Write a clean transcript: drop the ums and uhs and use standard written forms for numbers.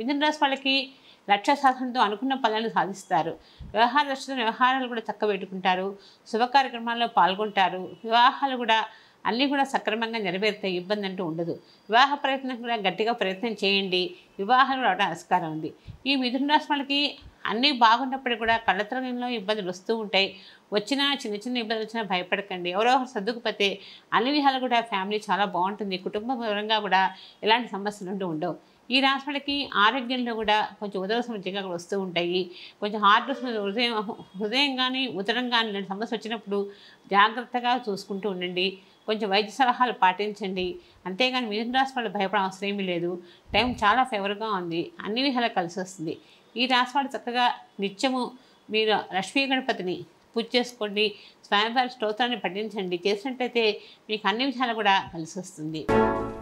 మిథున రాశి వాళ్ళకి లక్ష్య సాధనతో అనుకున్న పనులను సాధిస్తారు. వ్యవహార దృష్టితో వ్యవహారాలు కూడా చక్కబెట్టుకుంటారు. శుభ కార్యక్రమాల్లో పాల్గొంటారు. వివాహాలు కూడా అన్నీ కూడా సక్రమంగా నెరవేరుతాయి. ఇబ్బంది అంటూ ఉండదు. వివాహ ప్రయత్నం కూడా గట్టిగా ప్రయత్నం చేయండి. వివాహాలు రావడం ఆస్కారం ఉంది. ఈ మిథున రాశి వాళ్ళకి అన్నీ బాగున్నప్పటికీ కూడా కళ్ళతరంలో ఇబ్బందులు వస్తూ ఉంటాయి. వచ్చినా చిన్న చిన్న ఇబ్బందులు వచ్చినా భయపడకండి. ఎవరో ఒకరు సర్దుకుపోతే అన్ని విధాలు కూడా ఫ్యామిలీ చాలా బాగుంటుంది. కుటుంబ పరంగా కూడా ఎలాంటి సమస్యలు అంటూ ఉండవు. ఈ రాశి వాళ్ళకి ఆరోగ్యంలో కూడా కొంచెం ఉదర సమస్యగా వస్తూ ఉంటాయి. కొంచెం హార్ట్ హృదయం కానీ ఉదరం కానీ ఇలాంటి సమస్య వచ్చినప్పుడు జాగ్రత్తగా చూసుకుంటూ ఉండండి. కొంచెం వైద్య సలహాలు పాటించండి. అంతేగాని మిథున రాశి వాళ్ళు భయపడే అవసరం ఏమీ లేదు. టైం చాలా ఫేవర్గా ఉంది. అన్ని విధాలా కలిసి వస్తుంది. ఈ రాశి వాళ్ళు చక్కగా నిత్యము మీరు లక్ష్మీ గణపతిని పూజ చేసుకోండి. స్వామివారి స్తోత్రాన్ని పఠించండి. చేసినట్లయితే మీకు అన్ని విధాలు కూడా కలిసి వస్తుంది.